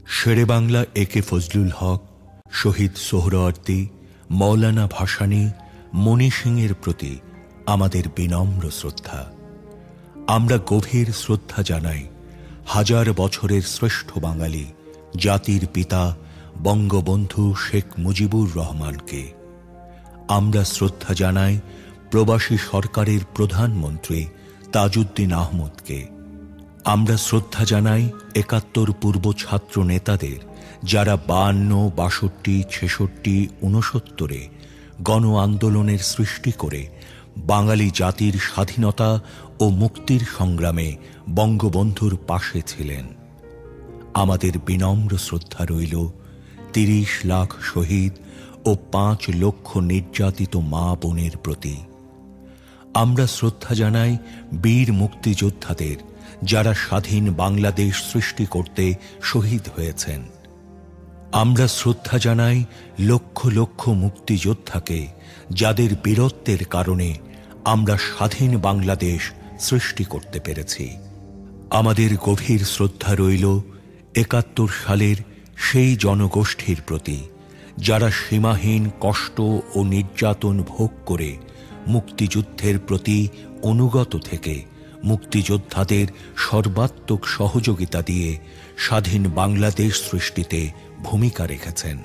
শেরে বাংলা একে ফজলুল হক, শহীদ সোহরাওয়ার্দী, মৌলানা ভাসানী, মণি সিংয়ের প্রতি আমাদের বিনম্র শ্রদ্ধা। আমরা গভীর শ্রদ্ধা জানাই হাজার বছরের শ্রেষ্ঠ বাঙালি জাতির পিতা বঙ্গবন্ধু শেখ মুজিবুর রহমানকে। আমরা শ্রদ্ধা জানাই প্রবাসী সরকারের প্রধানমন্ত্রী তাজউদ্দিন আহমদকে। আমরা শ্রদ্ধা জানাই ৭১ পূর্ব ছাত্র নেতাদের, যারা ৫২, ৬২, ৬৬, ৬৯-এ গণ আন্দোলনের সৃষ্টি করে বাঙালি জাতির স্বাধীনতা ও মুক্তির সংগ্রামে বঙ্গবন্ধুর পাশে ছিলেন। আমাদের বিনম্র শ্রদ্ধা রইল ৩০ লাখ শহীদ ও ৫ লক্ষ নির্যাতিত মা বোনের প্রতি। আমরা শ্রদ্ধা জানাই বীর মুক্তিযোদ্ধাদের, যারা স্বাধীন বাংলাদেশ সৃষ্টি করতে শহীদ হয়েছেন। আমরা শ্রদ্ধা জানাই লক্ষ লক্ষ মুক্তিযোদ্ধাকে, যাদের বীরত্বের কারণে আমরা স্বাধীন বাংলাদেশ সৃষ্টি করতে পেরেছি। আমাদের গভীর শ্রদ্ধা রইল ৭১ সালের সেই জনগোষ্ঠীর প্রতি, যারা সীমাহীন কষ্ট ও নির্যাতন ভোগ করে মুক্তিযুদ্ধের প্রতি অনুগত থেকে মুক্তিযোদ্ধাদের সর্বাত্মক সহযোগিতা দিয়ে স্বাধীন বাংলাদেশ সৃষ্টিতে ভূমিকা রেখেছেন।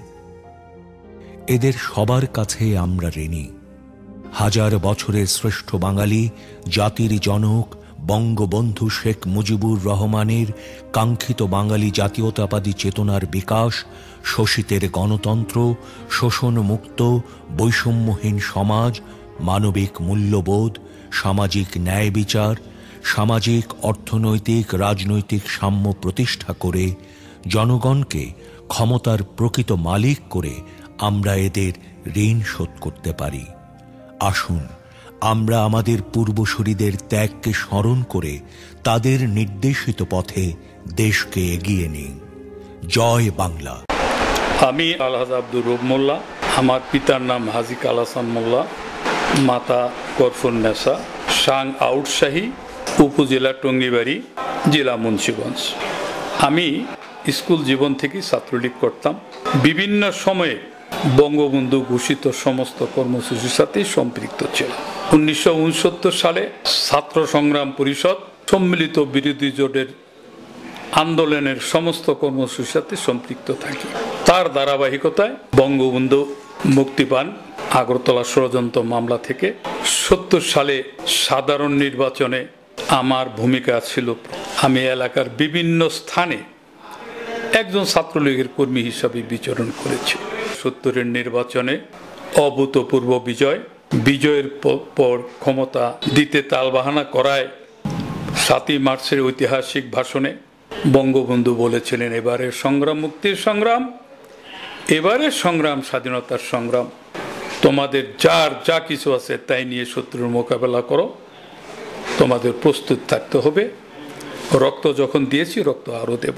এদের সবার কাছে আমরা ঋণী। হাজার বছরের শ্রেষ্ঠ বাঙালি জাতির জনক বঙ্গবন্ধু শেখ মুজিবুর রহমানের কাঙ্ক্ষিত বাঙালি জাতীয়তাবাদী চেতনার বিকাশ, শোষিতের গণতন্ত্র, শোষণমুক্ত বৈষম্যহীন সমাজ, মানবিক মূল্যবোধ, সামাজিক ন্যায় বিচার, সামাজিক অর্থনৈতিক রাজনৈতিক সাম্য প্রতিষ্ঠা করে জনগণকে ক্ষমতার প্রকৃত মালিক করে আমরা এদের ঋণ শোধ করতে পারি। আসুন আমরা আমাদের পূর্বসূরীদের ত্যাগকে স্মরণ করে তাদের নির্দেশিত পথে দেশকে এগিয়ে নিই। জয় বাংলা। আমি আলহাজ আব্দুর রুফ মোল্লা। আমার পিতার নাম হাজি কালাসান মোল্লা, মাতা করফুন্নেসা, সাং আউটশাহী, উপজেলা টঙ্গিবাড়ি, জেলা মুন্সিগঞ্জ। আমি স্কুল জীবন থেকে ছাত্রলীগ করতাম। বিভিন্ন সময়ে বঙ্গবন্ধু ঘোষিত সমস্ত কর্মসূচির সাথে সম্পৃক্ত ছিল। ১৯৬৯ সালে ছাত্র সংগ্রাম পরিষদ সম্মিলিত বিরোধী জোটের আন্দোলনের সমস্ত কর্মসূচির সাথে সম্পৃক্ত থাকি। তার ধারাবাহিকতায় বঙ্গবন্ধু মুক্তি পান আগরতলা ষড়যন্ত্র মামলা থেকে। ৭০ সালে সাধারণ নির্বাচনে আমার ভূমিকা ছিল, আমি এলাকার বিভিন্ন স্থানে একজন ছাত্রলীগের কর্মী হিসাবে বিচরণ করেছি। ৭০-এর নির্বাচনে অভূতপূর্ব বিজয়ের পর ক্ষমতা দিতে তালবাহানা করায় ৭ই মার্চের ঐতিহাসিক ভাষণে বঙ্গবন্ধু বলেছিলেন, এবারের সংগ্রাম মুক্তির সংগ্রাম, এবারের সংগ্রাম স্বাধীনতার সংগ্রাম। তোমাদের যার যা কিছু আছে তাই নিয়ে শত্রুর মোকাবেলা করো, তোমাদের প্রস্তুত থাকতে হবে। রক্ত যখন দিয়েছি, রক্ত আরও দেব।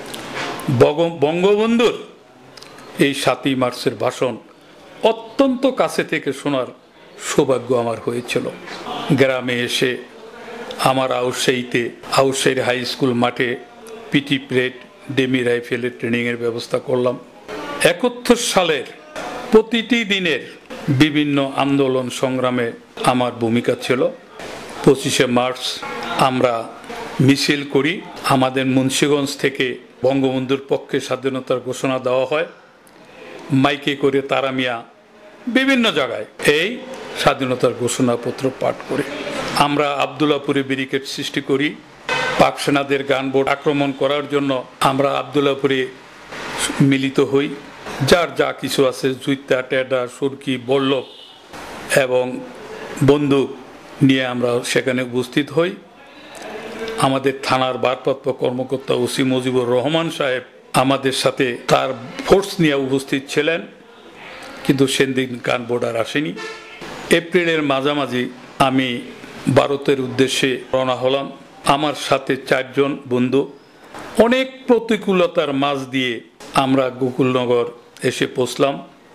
বঙ্গবন্ধুর এই ৭ই মার্চের ভাষণ অত্যন্ত কাছে থেকে শোনার সৌভাগ্য আমার হয়েছিল। গ্রামে এসে আমার আউটসাইড হাই স্কুল মাঠে পিটি প্লেট, ডেমি রাইফেলের ট্রেনিংয়ের ব্যবস্থা করলাম। ৭১ সালের প্রতিটি দিনের বিভিন্ন আন্দোলন সংগ্রামে আমার ভূমিকা ছিল। ২৫শে মার্চ আমরা মিছিল করি। আমাদের মুন্সিগঞ্জ থেকে বঙ্গবন্ধুর পক্ষে স্বাধীনতার ঘোষণা দেওয়া হয়। মাইকে করে তারা মিয়া বিভিন্ন জায়গায় এই স্বাধীনতার ঘোষণাপত্র পাঠ করে আমরা আবদুল্লাপুরে ব্যারিকেড সৃষ্টি করি। পাক সেনাদের গানবোট আক্রমণ করার জন্য আমরা আবদুল্লাপুরে মিলিত হই। যার যা কিছু আছে, জুইতা, টেডা, সুরকি, বল্লভ এবং বন্দুক নিয়ে আমরা সেখানে উপস্থিত হই। আমাদের থানার ভারপ্রাপ্ত কর্মকর্তা ওসি মুজিবুর রহমান সাহেব আমাদের সাথে তার ফোর্স নিয়ে উপস্থিত ছিলেন, কিন্তু সেদিন গানবোট আর আসেনি। এপ্রিলের মাঝামাঝি আমি ভারতের উদ্দেশ্যে রওনা হলাম। আমার সাথে 4 জন বন্ধু। অনেক প্রতিকূলতার মাঝ দিয়ে আমরা গোকুলনগর এসে পৌঁছলাম।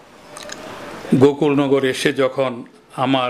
গোকুলনগর এসে যখন আমার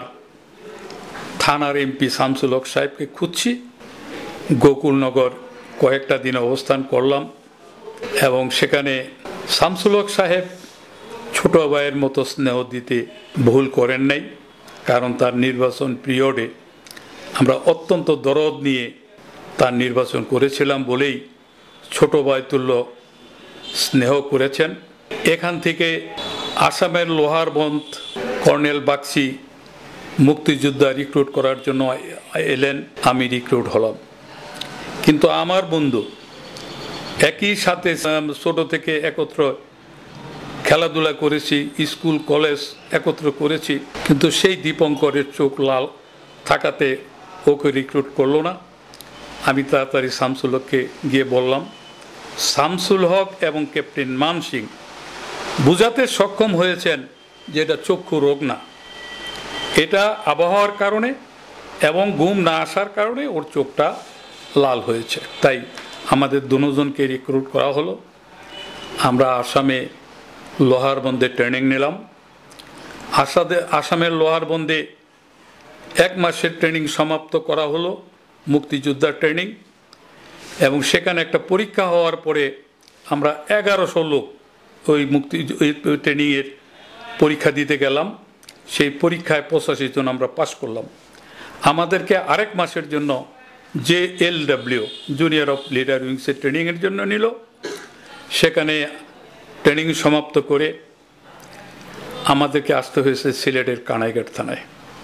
থানার এমপি শামসুল হক সাহেবকে খুঁজছি, গোকুলনগর কয়েকটা দিন অবস্থান করলাম। এবং সেখানে শামসুল হক সাহেব ছোট ভাইয়ের মতো স্নেহ দিতে ভুল করেন নাই, কারণ তার নির্বাচন পিরিয়ডে আমরা অত্যন্ত দরদ নিয়ে তার নির্বাচন করেছিলাম বলেই ছোট ভাই তুল্য স্নেহ করেছেন। এখান থেকে আসামের লোহারবন্দ কর্নেল বাগচি মুক্তিযোদ্ধা রিক্রুট করার জন্য এলেন, আমি রিক্রুট হলাম। কিন্তু আমার বন্ধু একই সাথে ছোট থেকে একত্র খেলাধুলা করেছি, স্কুল কলেজ একত্র করেছি, কিন্তু সেই দীপঙ্করের চোখ লাল থাকাতে ওকে রিক্রুট করলো না। আমি তাড়াতাড়ি শামসুল হককে গিয়ে বললাম। শামসুল হক এবং ক্যাপ্টেন মানসিং বুঝাতে সক্ষম হয়েছেন যে এটা চক্ষু রোগ না, এটা আবহাওয়ার কারণে এবং ঘুম না আসার কারণে ওর চোখটা লাল হয়েছে। তাই আমাদের দুজনকে রিক্রুট করা হলো। আমরা আসামে লোহারবন্দে ট্রেনিং নিলাম। আসামের লোহারবন্দে 1 মাসের ট্রেনিং সমাপ্ত করা হলো, মুক্তিযোদ্ধার ট্রেনিং। এবং সেখানে একটা পরীক্ষা হওয়ার পরে আমরা 1100 লোক ওই ট্রেনিংয়ের পরীক্ষা দিতে গেলাম। সেই পরীক্ষায় 85 জন আমরা পাস করলাম। আমাদেরকে আরেক মাসের জন্য JLW জুনিয়র অফ লিডার উইংসের ট্রেনিংয়ের জন্য নিল। সেখানে ট্রেনিং সমাপ্ত করে আমাদেরকে আসতে হয়েছে সিলেটের কানাইঘাট থানায়।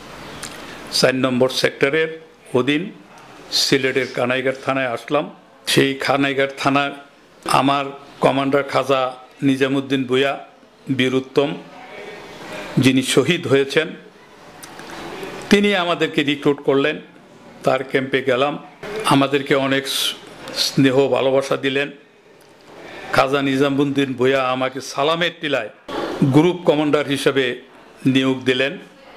4 নম্বর সেক্টরের অধীন সিলেটের কানাইঘাট থানায় আসলাম। সেই কানাইঘাট থানার আমার কমান্ডার খাজা নিজামুদ্দিন ভূঁইয়া বীর উত্তম, যিনি শহীদ হয়েছেন, তিনি আমাদেরকে রিক্রুট করলেন। তার ক্যাম্পে গেলাম, আমাদেরকে অনেক স্নেহ ভালোবাসা দিলেন। খাজা নিজামুদ্দিন ভূঁইয়া আমাকে সালামের টিলায় গ্রুপ কমান্ডার হিসেবে নিয়োগ দিলেন।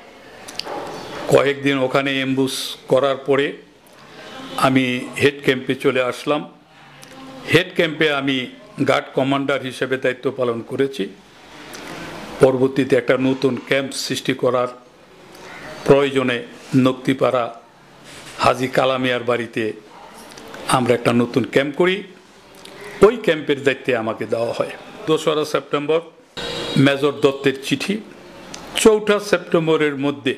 কয়েকদিন ওখানে এমবুস করার পরে আমি হেড ক্যাম্পে চলে আসলাম। হেড ক্যাম্পে আমি গার্ড কমান্ডার হিসেবে দায়িত্ব পালন করেছি। পরবর্তীতে একটা নতুন ক্যাম্প সৃষ্টি করার প্রয়োজনে নক্তিপাড়া হাজি কালামিয়ার বাড়িতে আমরা একটা নতুন ক্যাম্প করি। ওই ক্যাম্পের দায়িত্বে আমাকে দেওয়া হয়। 2রা সেপ্টেম্বর মেজর দত্তের চিঠি। 4ঠা সেপ্টেম্বরের মধ্যে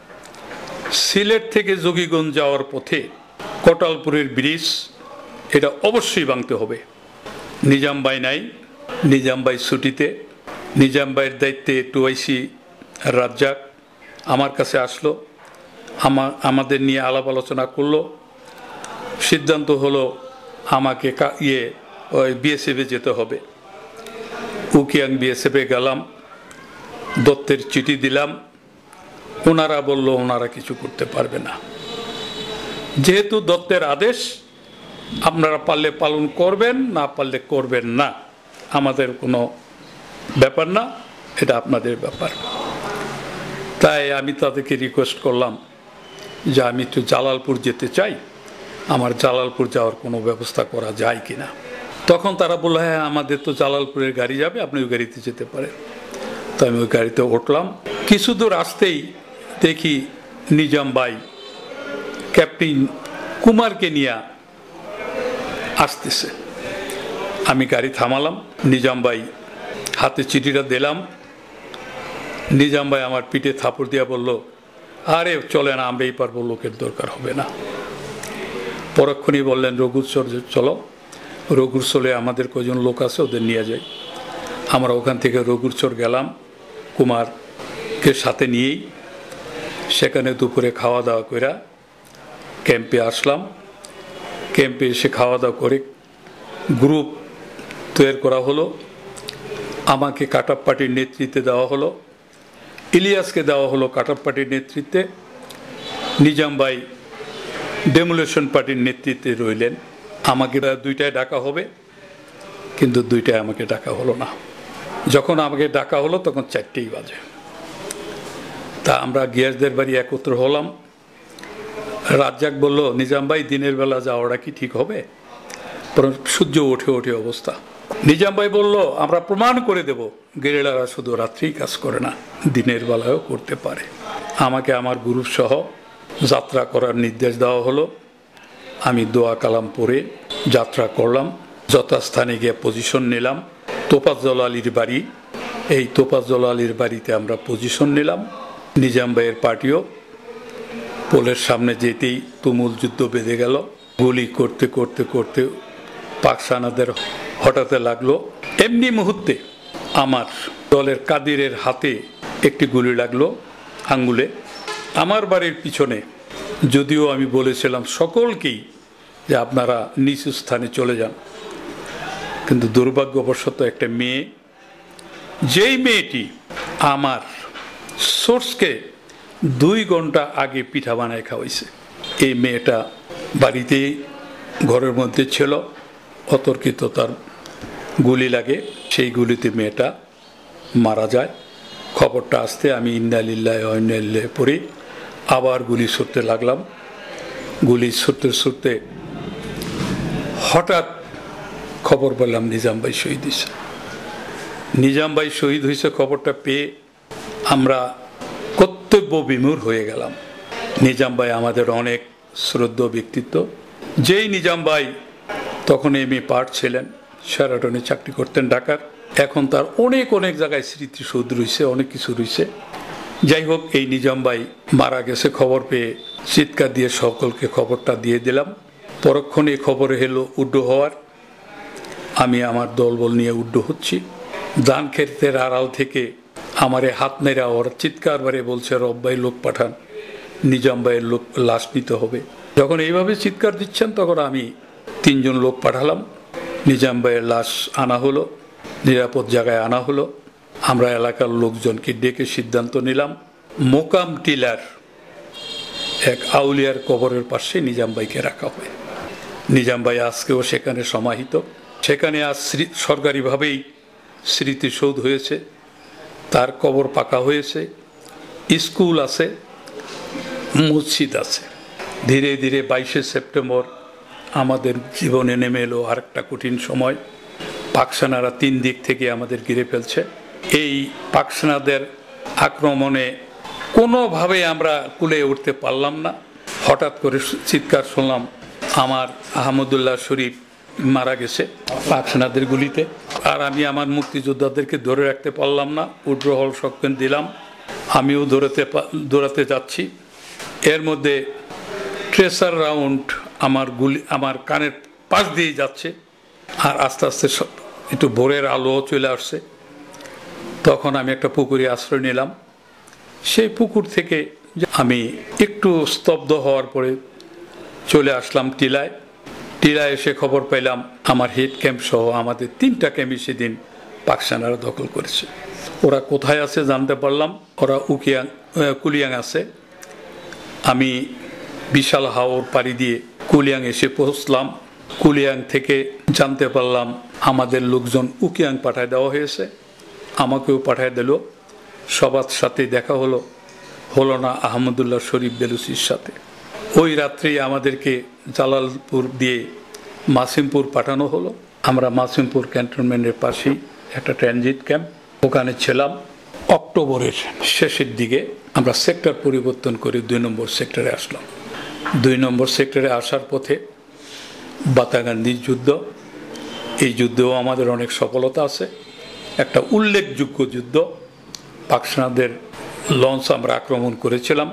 সিলেট থেকে যোগীগঞ্জ যাওয়ার পথে কোটালপুরের ব্রিজ এটা অবশ্যই ভাঙতে হবে। নিজাম ভাই নাই, নিজাম ভাই ছুটিতে। নিজাম ভাইয়ের দায়িত্বে টুআইসি রাজ্জাক আমার কাছে আসলো, আমাদের নিয়ে আলাপ আলোচনা করলো। সিদ্ধান্ত হলো আমাকে ওই বিএসএফে যেতে হবে। উকিয়াং বিএসএফে গেলাম, দত্তের চিঠি দিলাম। ওনারা বলল ওনারা কিছু করতে পারবে না, যেহেতু দত্তের আদেশ, আপনারা পারলে পালন করবেন, না পারলে করবেন না, আমাদের কোনো ব্যাপার না, এটা আপনাদের ব্যাপার। তাই আমি তাদেরকে রিকোয়েস্ট করলাম যে আমি একটু জালালপুর যেতে চাই, আমার জালালপুর যাওয়ার কোনো ব্যবস্থা করা যায় কিনা। তখন তারা বলল হ্যাঁ আমাদের তো জালালপুরের গাড়ি যাবে, আপনি ওই গাড়িতে যেতে পারেন। তো আমি ওই গাড়িতে উঠলাম। কিছু দূর আসতেই দেখি নিজাম ভাই ক্যাপ্টেন কুমারকে নিয়ে আসতেছে। আমি গাড়ি থামালাম, নিজাম ভাই হাতে চিঠিটা দিলাম। নিজাম ভাই আমার পিঠে থাপড় দিয়া বলল, আরে চলে না, আমরা এই পারবো, লোকের দরকার হবে না। পরক্ষণই বললেন রঘুচর চলো, রঘুচরে আমাদের কজন লোক আছে, ওদের নিয়ে যাই। আমরা ওখান থেকে রঘুচর গেলাম কুমারকে সাথে নিয়েই। সেখানে দুপুরে খাওয়া দাওয়া করে ক্যাম্পে আসলাম। ক্যাম্পে এসে খাওয়া দাওয়া করে গ্রুপ তৈরি করা হলো। আমাকে কাটাপ পার্টির নেতৃত্বে দেওয়া হলো, ইলিয়াসকে দেওয়া হলো কাটাপ পার্টির নেতৃত্বে, নিজাম ভাই ডেমোলেশন পার্টির নেতৃত্বে রইলেন। আমাকে 2টায় ডাকা হবে, কিন্তু 2টায় আমাকে ডাকা হলো না। যখন আমাকে ডাকা হলো তখন 4টেই বাজে। তা আমরা গিয়াসদের বাড়ি একত্র হলাম। রাজ্জাক বলল, নিজাম ভাই দিনের বেলা যাওয়াটা কি ঠিক হবে? সূর্য ওঠে ওঠে অবস্থা। নিজাম ভাই বলল, আমরা প্রমাণ করে দেব গেরিলারা শুধু রাত্রেই কাজ করে না, দিনের বেলায়ও করতে পারে। আমাকে আমার গ্রুপ সহ যাত্রা করার নির্দেশ দেওয়া হলো। আমি দোয়া কালাম পড়ে যাত্রা করলাম। যথাস্থানে গিয়ে পজিশন নিলাম। তোফাজ্জল আলীর বাড়ি, এই তোফাজ্জল আলীর বাড়িতে আমরা পজিশন নিলাম। নিজাম ভাইয়ের পার্টিও পোলের সামনে যেতেই তুমুল যুদ্ধ বেঁধে গেল। গুলি করতে করতে করতে পাক সেনাদের হঠাতে লাগলো। এমনি মুহূর্তে আমার দলের কাদিরের হাতে একটি গুলি লাগলো আঙ্গুলে। আমার বাড়ির পিছনে, যদিও আমি বলেছিলাম সকলকেই যে আপনারা নিচু স্থানে চলে যান, কিন্তু দুর্ভাগ্যবশত একটা মেয়ে, যেই মেয়েটি আমার সোর্সকে 2 ঘন্টা আগে পিঠা বানায় খাওয়াইছে, এই মেয়েটা বাড়িতেই ঘরের মধ্যে ছিল। অতর্কিত তার গুলি লাগে, সেই গুলিতে মেয়েটা মারা যায়। খবরটা আসতে আমি ইন্না লিল্লাহি ওয়া ইন্না ইলাইহি পড়ি, আবার গুলি ছুটতে লাগলাম। গুলি ছুটতে ছুটতে হঠাৎ খবর পেলাম নিজাম ভাই শহীদ হয়েছে। নিজাম ভাই শহীদ হয়েছে খবরটা পেয়ে আমরা কর্তব্য বিমূঢ় হয়ে গেলাম। নিজাম ভাই আমাদের অনেক শ্রদ্ধেয় ব্যক্তিত্ব। যেই নিজাম ভাই তখন এমএ পার্ট ছিলেন, শেরাটনে চাকরি করতেন ঢাকার। এখন তার অনেক অনেক জায়গায় স্মৃতিসৌধ রয়েছে, অনেক কিছু রয়েছে। যাই হোক, এই নিজাম ভাই মারা গেছে খবর পেয়ে চিৎকার দিয়ে সকলকে খবরটা দিয়ে দিলাম। পরক্ষণে খবরে এলো উড্ডো হওয়ার। আমি আমার দলবল নিয়ে উড্ডো হচ্ছি। ধান ক্ষেতের আড়াল থেকে আমারে হাত নেড়া ওরা চিৎকার বারে বলছে, রব ভাই লোক পাঠান, নিজাম ভাইয়ের লোক লাশ নিতে হবে। যখন এইভাবে চিৎকার দিচ্ছেন তখন আমি 3 জন লোক পাঠালাম। নিজাম ভাইয়ের লাশ আনা হলো, নিরাপদ জায়গায় আনা হলো। আমরা এলাকার লোকজনকে ডেকে সিদ্ধান্ত নিলাম মোকাম টিলার এক আউলিয়ার কবরের পাশে নিজাম ভাইকে রাখা হয়। নিজাম ভাই আজকেও সেখানে সমাহিত। সেখানে আজ সরকারিভাবেই স্মৃতিসৌধ হয়েছে, তার কবর পাকা হয়েছে, স্কুল আছে, মসজিদ আছে। ধীরে ধীরে 22শে সেপ্টেম্বর আমাদের জীবনে নেমে এলো আরেকটা কঠিন সময়। পাক সেনারা 3 দিক থেকে আমাদের ঘিরে ফেলছে। এই পাক সেনাদের আক্রমণে কোনোভাবে আমরা কুলে উঠতে পারলাম না। হঠাৎ করে চিৎকার শুনলাম আমার আহমদুল্লাহ শরীফ মারা গেছে পাক সেনাদের গুলিতে। আর আমি আমার মুক্তিযোদ্ধাদেরকে ধরে রাখতে পারলাম না, উড্রহল সক্ষম দিলাম। আমিও দৌড়াতে যাচ্ছি। এর মধ্যে ট্রেসার রাউন্ড আমার কানের পাশ দিয়ে যাচ্ছে। আর আস্তে আস্তে একটু ভোরের আলো চলে আসছে। তখন আমি একটা পুকুরে আশ্রয় নিলাম। সেই পুকুর থেকে আমি একটু স্তব্ধ হওয়ার পরে চলে আসলাম টিলায়। টিলায় এসে খবর পেলাম আমার হেড ক্যাম্প সহ আমাদের 3টা ক্যাম্পই সেদিন পাক সেনারা দখল করেছে। ওরা কোথায় আছে জানতে পারলাম, ওরা কুলিয়াং আছে। আমি বিশাল হাওর পাড়ি দিয়ে কুলিয়াং এসে পৌঁছলাম। কুলিয়াং থেকে জানতে পারলাম আমাদের লোকজন উকিয়াং পাঠায় দেওয়া হয়েছে, আমাকেও পাঠায় দিল। সবার সাথে দেখা হলো না আহমদুল্লাহ শরীফ বেলুচির সাথে। ওই রাত্রেই আমাদেরকে জালালপুর দিয়ে মাসিমপুর পাঠানো হলো। আমরা মাসিমপুর ক্যান্টনমেন্টের পাশেই একটা ট্রানজিট ক্যাম্প, ওখানে ছিলাম। অক্টোবরের শেষের দিকে আমরা সেক্টর পরিবর্তন করে 2 নম্বর সেক্টরে আসলাম। 2 নম্বর সেক্টরে আসার পথে বাতাগান্দির যুদ্ধ, এই যুদ্ধেও আমাদের অনেক সফলতা আছে। একটা উল্লেখযোগ্য যুদ্ধ। পাক সেনাদের লঞ্চ আমরা আক্রমণ করেছিলাম।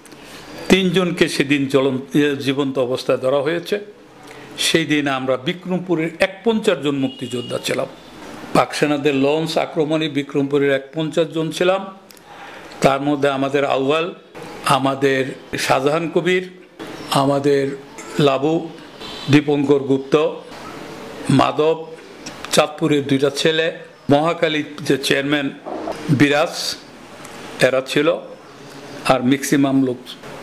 3 জনকে সেদিন জীবন্ত অবস্থায় ধরা হয়েছে। সেই দিন আমরা বিক্রমপুরের 51 জন মুক্তিযোদ্ধা ছিলাম। পাক সেনাদের লঞ্চ আক্রমণে বিক্রমপুরের 51 জন ছিলাম। তার মধ্যে আমাদের আউয়াল, আমাদের শাহজাহান কবির, আমাদের লাবু, দীপঙ্কর গুপ্ত, মাধব, চাঁদপুরের 2টা ছেলে, মহাকালীর যে চেয়ারম্যান বিরাজ, এরা ছিল। আর ম্যাক্সিমাম লোক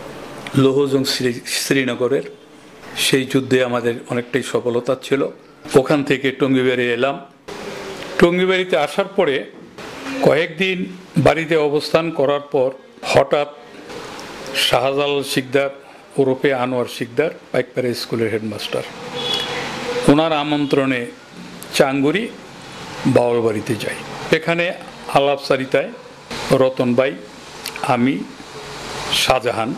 লৌহজং শ্রীনগরের। সেই যুদ্ধে আমাদের অনেকটাই সফলতা ছিল। ওখান থেকে টঙ্গিবাড়ি এলাম। টঙ্গিবাড়িতে আসার পরে কয়েকদিন বাড়িতে অবস্থান করার পর হঠাৎ শাহজালাল শিকদার ওরফে আনোয়ার শিকদার, পাইকপাড়া স্কুলের হেডমাস্টার, ওনার আমন্ত্রণে চাঙ্গুরি বাউলবাড়িতে যাই। এখানে আলাপচারিতায় রতন ভাই, আমি, শাহজাহান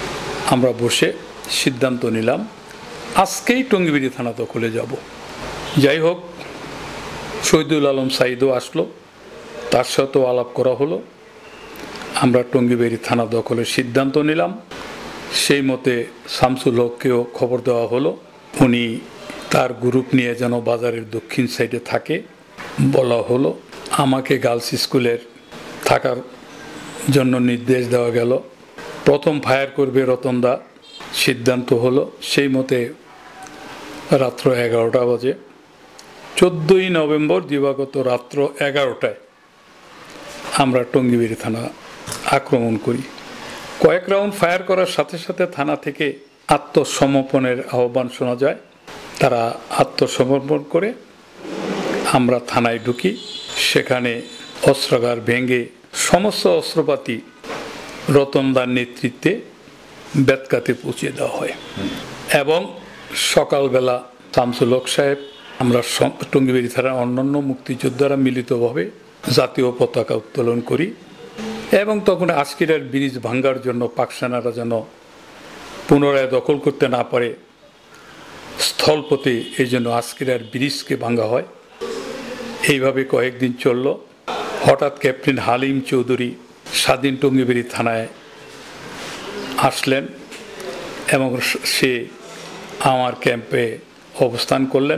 আমরা বসে সিদ্ধান্ত নিলাম আজকেই টঙ্গিবাড়ি থানা দখলে যাব। যাই হোক, শহীদুল আলম সাইদও আসলো, তার সাথেও আলাপ করা হলো। আমরা টঙ্গিবাড়ি থানা দখলের সিদ্ধান্ত নিলাম। সেই মতে শামসুল হককেও খবর দেওয়া হলো, উনি তার গ্রুপ নিয়ে যেন বাজারের দক্ষিণ সাইডে থাকে বলা হলো। আমাকে গার্লস স্কুলের থাকার জন্য নির্দেশ দেওয়া গেল। প্রথম ফায়ার করবে রতনদা, সিদ্ধান্ত হলো। সেই মতে রাত্র 11টা বাজে, 14ই নভেম্বর দিবাগত রাত্র 11টায় আমরা টঙ্গিবাড়ি থানা আক্রমণ করি। কয়েক রাউন্ড ফায়ার করার সাথে সাথে থানা থেকে আত্মসমর্পণের আহ্বান শোনা যায়। তারা আত্মসমর্পণ করে আমরা থানায় ঢুকি। সেখানে অস্ত্রাগার ভেঙে সমস্ত অস্ত্রপাতি রতনদার নেতৃত্বে বেতকাতে পৌঁছে দেওয়া হয় এবং সকালবেলা শামসুল হক সাহেব, আমরা টঙ্গিবাড়ি থানার অন্যান্য মুক্তিযোদ্ধারা মিলিতভাবে জাতীয় পতাকা উত্তোলন করি এবং তখন আজকিরার ব্রিজ ভাঙ্গার জন্য পাকসেনারা যেন পুনরায় দখল করতে না পারে স্থলপথে, এই জন্য আজকিরার ব্রিজকে ভাঙ্গা হয়। এইভাবে কয়েকদিন চলল। হঠাৎ ক্যাপ্টেন হালিম চৌধুরী স্বাধীন টঙ্গিবাড়ি থানায় আসলেন এবং সে আমার ক্যাম্পে অবস্থান করলেন।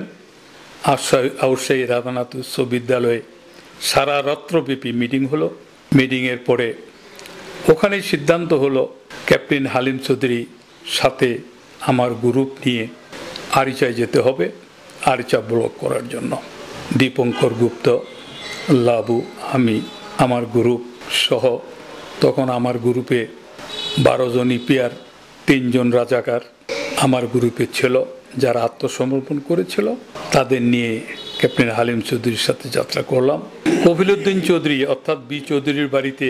আউটসাই রাধানাথ উচ্চ বিদ্যালয়ে সারা রাত্রব্যাপী মিটিং হলো। মিটিংয়ের পরে ওখানেই সিদ্ধান্ত হলো ক্যাপ্টেন হালিম চৌধুরী সাথে আমার গ্রুপ নিয়ে আরিচায় যেতে হবে, আরিচা ব্লক করার জন্য। দীপঙ্কর গুপ্ত, লাবু, আমি, আমার গ্রুপ সহ, তখন আমার গ্রুপে 12 জন ইপিআর, 3 জন রাজাকার আমার গ্রুপে ছিল, যারা আত্মসমর্পণ করেছিল। তাদের নিয়ে ক্যাপ্টেন হালিম চৌধুরীর সাথে যাত্রা করলাম। কফিলউদ্দিন চৌধুরী অর্থাৎ বি চৌধুরীর বাড়িতে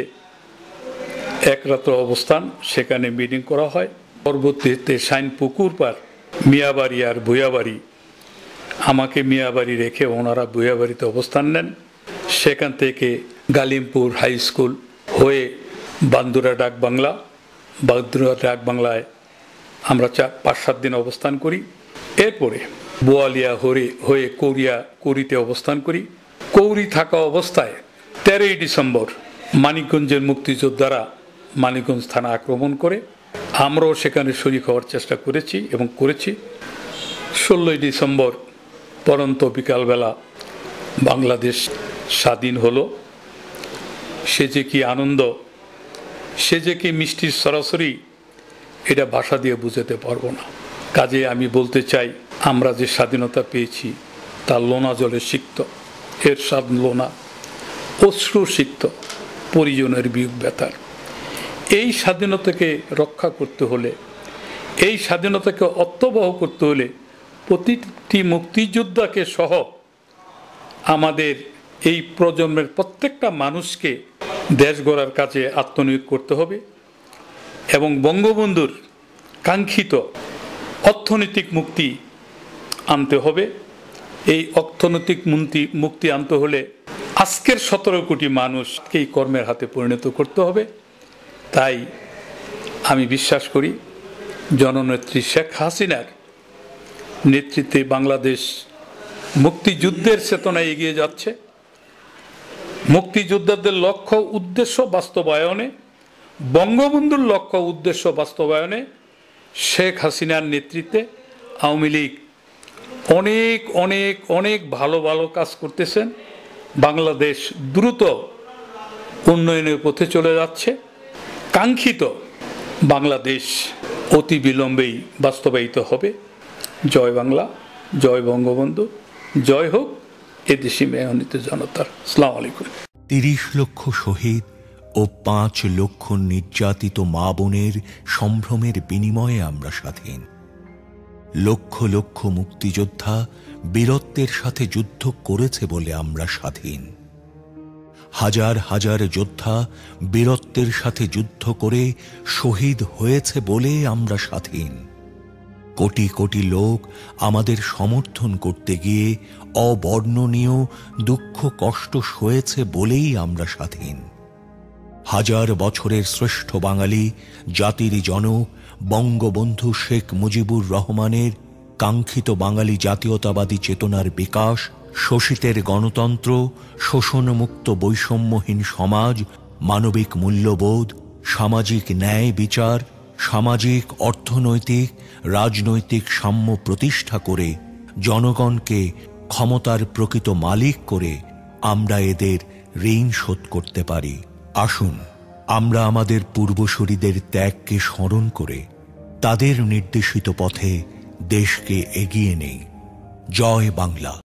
এক রাত্র অবস্থান, সেখানে মিটিং করা হয়। পরবর্তীতে শাইন পুকুর পার মিয়াবাড়ি আর ভুয়াবাড়ি, আমাকে মিয়াবাড়ি রেখে ওনারা ভুয়াবাড়িতে অবস্থান নেন। সেখান থেকে গালিমপুর হাই স্কুল হয়ে বান্দুরা ডাক বাংলা, বান্দুরা ডাক বাংলায় আমরা 5-7 দিন অবস্থান করি। এরপরে বোয়ালিয়া হয়ে কৌরিতে অবস্থান করি। কৌরি থাকা অবস্থায় 13ই ডিসেম্বর মানিকগঞ্জের মুক্তিযোদ্ধারা মানিকগঞ্জ থানা আক্রমণ করে। আমরাও সেখানে শরীক হওয়ার চেষ্টা করেছি এবং করেছি। 16ই ডিসেম্বর পরন্ত বিকালবেলা বাংলাদেশ স্বাধীন হলো। সে যে কি আনন্দ, সে যে কি মিষ্টির সরাসরি, এটা ভাষা দিয়ে বুঝাতে পারবো না। কাজে আমি বলতে চাই, আমরা যে স্বাধীনতা পেয়েছি তা লোনা জলে সিক্ত, এর স্বাদ লোনা, অশ্রু সিক্ত, পরিজনের বিয়োগ ব্যথার। এই স্বাধীনতাকে রক্ষা করতে হলে, এই স্বাধীনতাকে অর্থবহ করতে হলে প্রতিটি মুক্তিযোদ্ধাকে সহ আমাদের এই প্রজন্মের প্রত্যেকটা মানুষকে দেশ গড়ার কাজে আত্মনিয়োগ করতে হবে এবং বঙ্গবন্ধুর কাঙ্ক্ষিত অর্থনৈতিক মুক্তি আনতে হবে। এই অর্থনৈতিক মুক্তি আনতে হলে আজকের 17 কোটি মানুষকে এই কর্মের হাতে পরিণত করতে হবে। তাই আমি বিশ্বাস করি জননেত্রী শেখ হাসিনার নেতৃত্বে বাংলাদেশ মুক্তিযুদ্ধের চেতনায় এগিয়ে যাচ্ছে। মুক্তিযোদ্ধাদের লক্ষ্য উদ্দেশ্য বাস্তবায়নে, বঙ্গবন্ধুর লক্ষ্য উদ্দেশ্য বাস্তবায়নে শেখ হাসিনার নেতৃত্বে আওয়ামী লীগ অনেক অনেক অনেক ভালো ভালো কাজ করতেছেন। বাংলাদেশ দ্রুত উন্নয়নের পথে চলে যাচ্ছে। কাঙ্ক্ষিত বাংলাদেশ অতি বিলম্বেই বাস্তবায়িত হবে। জয় বাংলা, জয় বঙ্গবন্ধু, জয় হোক এদেশি মেহনত জনতার। আসসালামু আলাইকুম। 30 লক্ষ শহীদ ও 5 লক্ষ নির্যাতিত মা বোনের সম্ভ্রমের বিনিময়ে আমরা স্বাধীন। লক্ষ লক্ষ মুক্তিযোদ্ধা বীরত্বের সাথে যুদ্ধ করেছে বলে আমরা স্বাধীন। হাজার হাজার যোদ্ধা বীরত্বের সাথে যুদ্ধ করে শহীদ হয়েছে বলে আমরা স্বাধীন। কোটি কোটি লোক আমাদের সমর্থন করতে গিয়ে অবর্ণনীয় দুঃখ কষ্ট সয়েছে বলেই আমরা স্বাধীন। হাজার বছরের শ্রেষ্ঠ বাঙালি জাতির জনক বঙ্গবন্ধু শেখ মুজিবুর রহমানের কাঙ্ক্ষিত বাঙালি জাতীয়তাবাদী চেতনার বিকাশ, শোষিতের গণতন্ত্র, শোষণমুক্ত বৈষম্যহীন সমাজ, মানবিক মূল্যবোধ, সামাজিক ন্যায় বিচার, সামাজিক, অর্থনৈতিক, রাজনৈতিক সাম্য প্রতিষ্ঠা করে জনগণকে ক্ষমতার প্রকৃত মালিক করে আমরা এদের ঋণ শোধ করতে পারি। আসুন আমরা আমাদের পূর্বসূরীদের ত্যাগকে স্মরণ করে তাদের নির্দেশিত পথে দেশকে এগিয়ে নেই। জয় বাংলা।